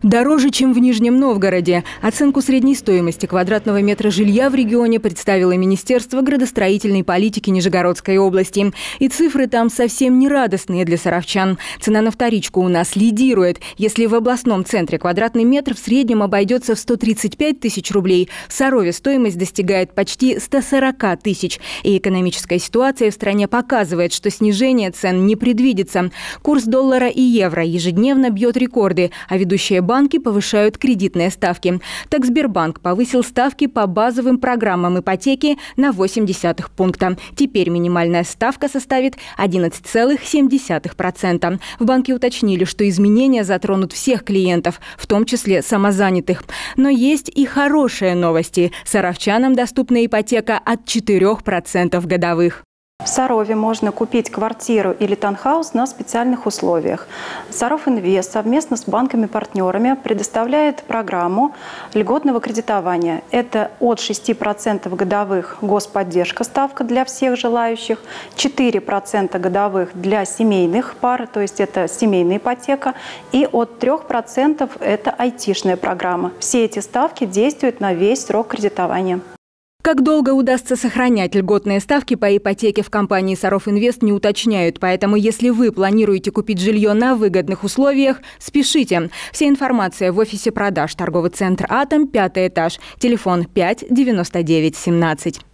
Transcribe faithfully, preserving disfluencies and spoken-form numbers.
Дороже, чем в Нижнем Новгороде. Оценку средней стоимости квадратного метра жилья в регионе представило Министерство градостроительной политики Нижегородской области. И цифры там совсем не радостные для саровчан. Цена на вторичку у нас лидирует. Если в областном центре квадратный метр в среднем обойдется в сто тридцать пять тысяч рублей, в Сарове стоимость достигает почти ста сорока тысяч. И экономическая ситуация в стране показывает, что снижение цен не предвидится. Курс доллара и евро ежедневно бьет рекорды, а ведущие банки Банки повышают кредитные ставки. Так Сбербанк повысил ставки по базовым программам ипотеки на восемь десятых пункта. Теперь минимальная ставка составит одиннадцать целых семь десятых процента. В банке уточнили, что изменения затронут всех клиентов, в том числе самозанятых. Но есть и хорошие новости. Саровчанам доступна ипотека от четырёх процентов годовых. В Сарове можно купить квартиру или таунхаус на специальных условиях. Саровинвест совместно с банками-партнерами предоставляет программу льготного кредитования. Это от шести процентов годовых господдержка ставка для всех желающих, четыре процента годовых для семейных пар, то есть это семейная ипотека, и от трёх процентов это айтишная программа. Все эти ставки действуют на весь срок кредитования. Как долго удастся сохранять льготные ставки по ипотеке в компании Саровинвест не уточняют. Поэтому, если вы планируете купить жилье на выгодных условиях, спешите. Вся информация в офисе продаж. Торговый центр «Атом», пятый этаж. Телефон пять девяносто девять семнадцать.